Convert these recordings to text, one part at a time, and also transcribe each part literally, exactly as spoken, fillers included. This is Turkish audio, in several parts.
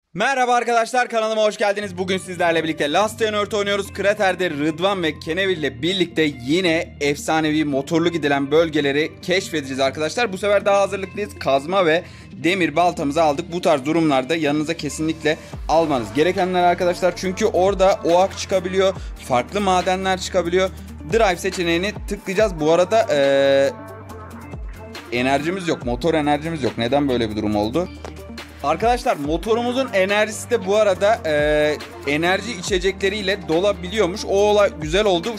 Merhaba arkadaşlar, kanalıma hoş geldiniz. Bugün sizlerle birlikte Last Earth oynuyoruz. Krater'de Rıdvan ve Kenevir ile birlikte yine efsanevi motorlu gidilen bölgeleri keşfedeceğiz arkadaşlar. Bu sefer daha hazırlıklıyız. Kazma ve demir baltamızı aldık. Bu tarz durumlarda yanınıza kesinlikle almanız gerekenler arkadaşlar. Çünkü orada oak çıkabiliyor, farklı madenler çıkabiliyor. Drive seçeneğini tıklayacağız. Bu arada ee, enerjimiz yok, motor enerjimiz yok. Neden böyle bir durum oldu? Arkadaşlar motorumuzun enerjisi de bu arada e, enerji içecekleriyle dolabiliyormuş. O olay güzel oldu.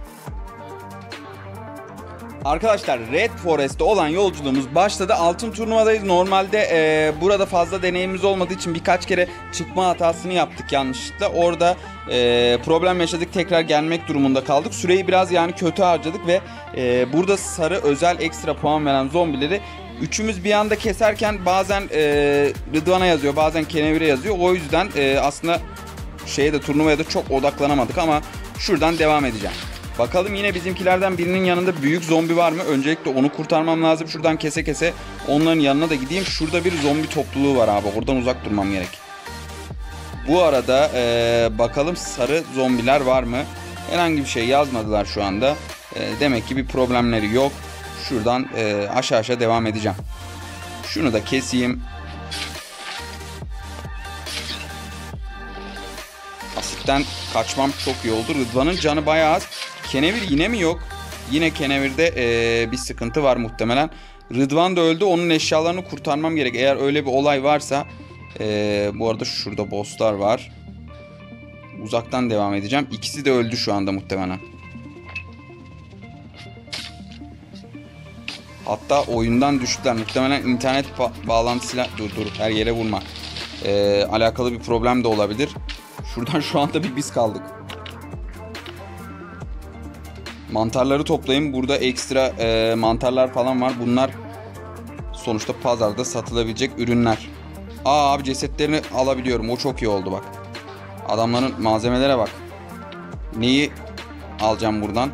Arkadaşlar Red Forest'te olan yolculuğumuz başladı. Altın turnuvadayız. Normalde e, burada fazla deneyimimiz olmadığı için birkaç kere çıkma hatasını yaptık yanlışlıkla. Orada e, problem yaşadık. Tekrar gelmek durumunda kaldık. Süreyi biraz yani kötü harcadık ve e, burada sarı özel ekstra puan veren zombileri üçümüz bir anda keserken bazen e, Rıdvan'a yazıyor, bazen Kenevir'e yazıyor. O yüzden e, aslında şeye de turnuvaya da çok odaklanamadık ama şuradan devam edeceğim. Bakalım yine bizimkilerden birinin yanında büyük zombi var mı? Öncelikle onu kurtarmam lazım. Şuradan kese kese onların yanına da gideyim. Şurada bir zombi topluluğu var abi. Oradan uzak durmam gerek. Bu arada ee, bakalım sarı zombiler var mı? Herhangi bir şey yazmadılar şu anda. E, demek ki bir problemleri yok. Şuradan e, aşağı aşağı devam edeceğim. Şunu da keseyim. Asitten kaçmam çok iyi oldu. Rıdvan'ın canı bayağı az. Kenevir yine mi yok? Yine Kenevir'de ee, bir sıkıntı var muhtemelen. Rıdvan da öldü. Onun eşyalarını kurtarmam gerek. Eğer öyle bir olay varsa. Ee, bu arada şurada bosslar var. Uzaktan devam edeceğim. İkisi de öldü şu anda muhtemelen. Hatta oyundan düştüler. Muhtemelen internet ba- bağlantısıyla... Dur dur her yere vurma. Ee, alakalı bir problem de olabilir. Şuradan şu anda bir biz kaldık. Mantarları toplayayım. Burada ekstra e, mantarlar falan var. Bunlar sonuçta pazarda satılabilecek ürünler. Aa abi cesetlerini alabiliyorum. O çok iyi oldu bak. Adamların malzemelere bak. Neyi alacağım buradan?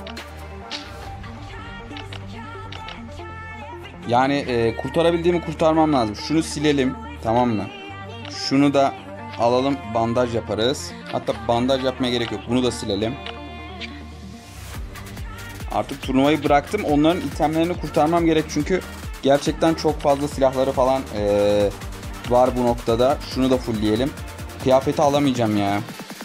Yani e, kurtarabildiğimi kurtarmam lazım. Şunu silelim. Tamam mı? Şunu da alalım. Bandaj yaparız. Hatta bandaj yapmaya gerek yok. Bunu da silelim. Artık turnuvayı bıraktım. Onların itemlerini kurtarmam gerek. Çünkü gerçekten çok fazla silahları falan ee, var bu noktada. Şunu da fullleyelim. Kıyafeti alamayacağım ya.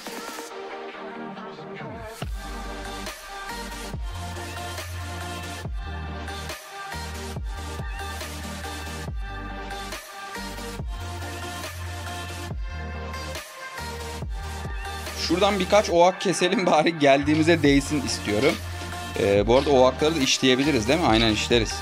Şuradan birkaç oak keselim bari geldiğimize değsin istiyorum. Ee, bu arada oakları da işleyebiliriz değil mi? Aynen işleriz.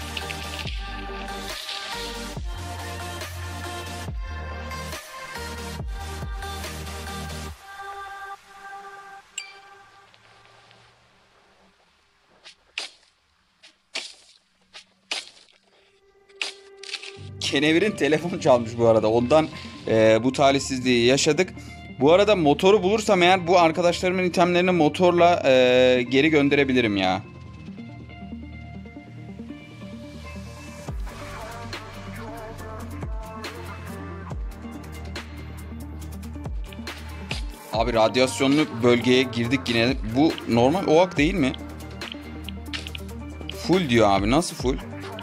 Kenevir'in telefonu çalmış bu arada. Ondan e, bu talihsizliği yaşadık. Bu arada motoru bulursam eğer bu arkadaşlarımın itemlerini motorla e, geri gönderebilirim ya. Abi radyasyonlu bölgeye girdik yine. Bu normal oak değil mi? Full diyor abi. Nasıl full?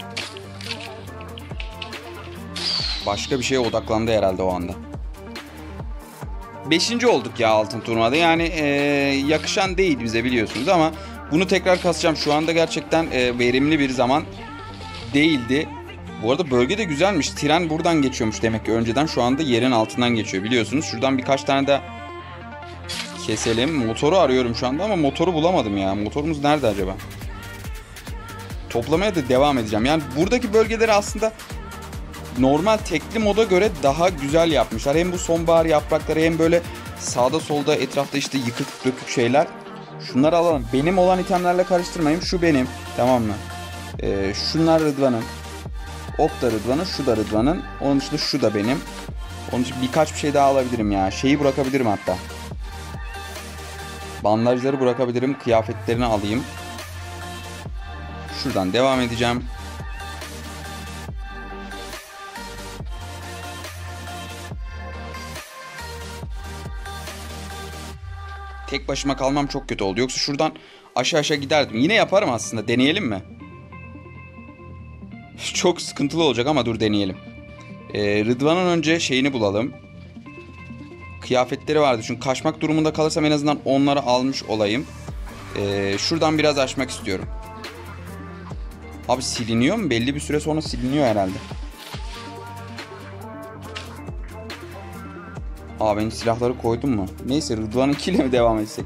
Başka bir şeye odaklandı herhalde o anda. Beşinci olduk ya altın turnuvada. Yani e, yakışan değil bize biliyorsunuz ama bunu tekrar kasacağım. Şu anda gerçekten e, verimli bir zaman değildi. Bu arada bölge de güzelmiş. Tren buradan geçiyormuş demek ki önceden. Şu anda yerin altından geçiyor biliyorsunuz. Şuradan birkaç tane de keselim. Motoru arıyorum şu anda ama motoru bulamadım ya. Motorumuz nerede acaba? Toplamaya da devam edeceğim. Yani buradaki bölgeleri aslında normal tekli moda göre daha güzel yapmışlar. Hem bu sonbahar yaprakları hem böyle sağda solda etrafta işte yıkık dökük şeyler. Şunları alalım. Benim olan itemlerle karıştırmayayım. Şu benim. Tamam mı? Ee, şunlar Rıdvan'ın. Ok da Rıdvan'ın. Şu da Rıdvan'ın. Onun dışında şu da benim. Onun için birkaç bir şey daha alabilirim ya. Şeyi bırakabilirim hatta. Bandajları bırakabilirim. Kıyafetlerini alayım. Şuradan devam edeceğim. Tek başıma kalmam çok kötü oldu. Yoksa şuradan aşağı aşağı giderdim. Yine yaparım aslında. Deneyelim mi? Çok sıkıntılı olacak ama dur deneyelim. Ee, Rıdvan'ın önce şeyini bulalım. Kıyafetleri vardı. Çünkü kaçmak durumunda kalırsam en azından onları almış olayım. Ee, şuradan biraz açmak istiyorum. Abi siliniyor mu? Belli bir süre sonra siliniyor herhalde. Aa benim silahları koydum mu? Neyse Rıdvan'ınkiyle mi devam etsek?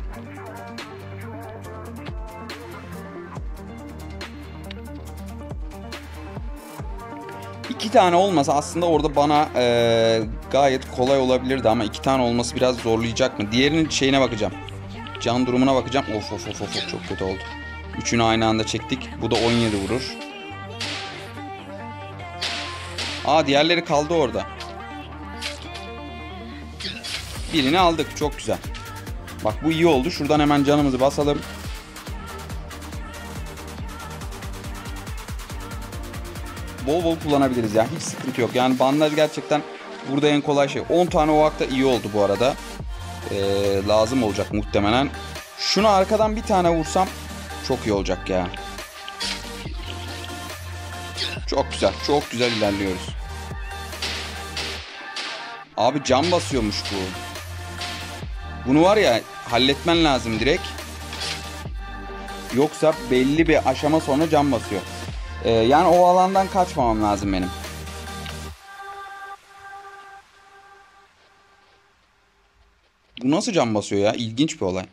İki tane olmasa aslında orada bana e, gayet kolay olabilirdi ama iki tane olması biraz zorlayacak mı? Diğerinin şeyine bakacağım. Can durumuna bakacağım. Of of of of çok kötü oldu. Üçünü aynı anda çektik. Bu da on yedi vurur. Aa diğerleri kaldı orada. Birini aldık. Çok güzel. Bak bu iyi oldu. Şuradan hemen canımızı basalım. Bol bol kullanabiliriz ya. Hiç sıkıntı yok. Yani bandaj gerçekten burada en kolay şey. on tane ovak da iyi oldu bu arada. Ee, lazım olacak muhtemelen. Şunu arkadan bir tane vursam çok iyi olacak ya. Çok güzel. Çok güzel ilerliyoruz. Abi cam basıyormuş bu. Bunu var ya halletmen lazım direkt. Yoksa belli bir aşama sonra cam basıyor. Ee, yani o alandan kaçmamam lazım benim. Bu nasıl cam basıyor ya? İlginç bir olay.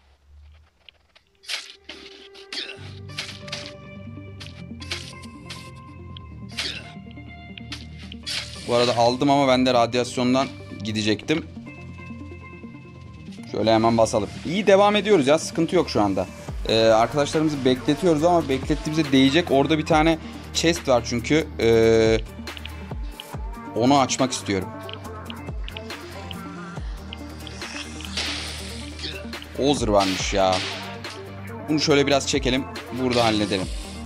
Bu arada aldım ama ben de radyasyondan gidecektim. Şöyle hemen basalım. İyi devam ediyoruz ya. Sıkıntı yok şu anda. Ee, arkadaşlarımızı bekletiyoruz ama beklettiğimize değecek. Orada bir tane chest var çünkü. Ee, onu açmak istiyorum. Ozer varmış ya. Bunu şöyle biraz çekelim. Burada halledelim.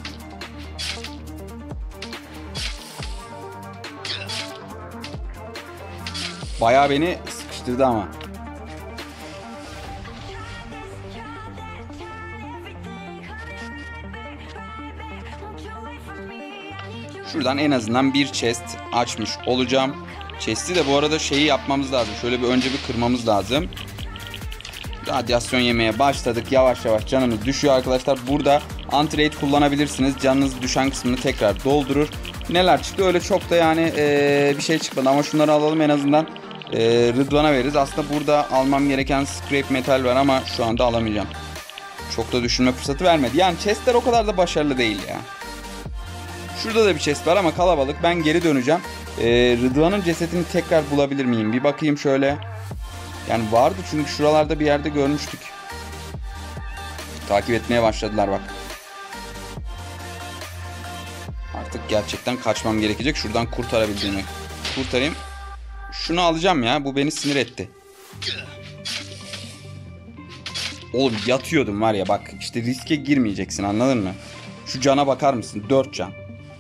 Bayağı beni sıkıştırdı ama. Şuradan en azından bir chest açmış olacağım. Chest'i de bu arada şeyi yapmamız lazım. Şöyle bir önce bir kırmamız lazım. Radyasyon yemeye başladık. Yavaş yavaş canımız düşüyor arkadaşlar. Burada anti-raid kullanabilirsiniz. Canınız düşen kısmını tekrar doldurur. Neler çıktı? Öyle çok da yani ee, bir şey çıkmadı. Ama şunları alalım en azından ee, Rıdvan'a veririz. Aslında burada almam gereken scrap metal var ama şu anda alamayacağım. Çok da düşünme fırsatı vermedi. Yani chestler o kadar da başarılı değil ya. Şurada da bir chest var ama kalabalık. Ben geri döneceğim. Ee, Rıdvan'ın cesetini tekrar bulabilir miyim? Bir bakayım şöyle. Yani vardı çünkü şuralarda bir yerde görmüştük. Takip etmeye başladılar bak. Artık gerçekten kaçmam gerekecek. Şuradan kurtarabildiğimi kurtarayım. Şunu alacağım ya. Bu beni sinir etti. Oğlum yatıyordum var ya bak. İşte riske girmeyeceksin anladın mı? Şu cana bakar mısın? dört can.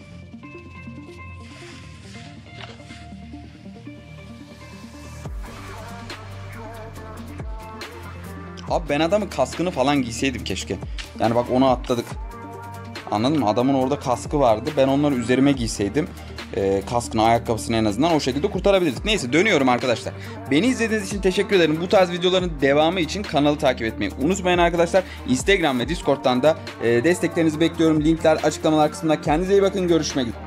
Abi ben adamın kaskını falan giyseydim keşke. Yani bak onu atladık. Anladın mı? Adamın orada kaskı vardı. Ben onları üzerime giyseydim. E, kaskını, ayakkabısını en azından o şekilde kurtarabilirdik. Neyse dönüyorum arkadaşlar. Beni izlediğiniz için teşekkür ederim. Bu tarz videoların devamı için kanalı takip etmeyi unutmayın arkadaşlar. Instagram ve Discord'dan da e, desteklerinizi bekliyorum. Linkler açıklamalar kısmında. Kendinize iyi bakın. Görüşmek üzere.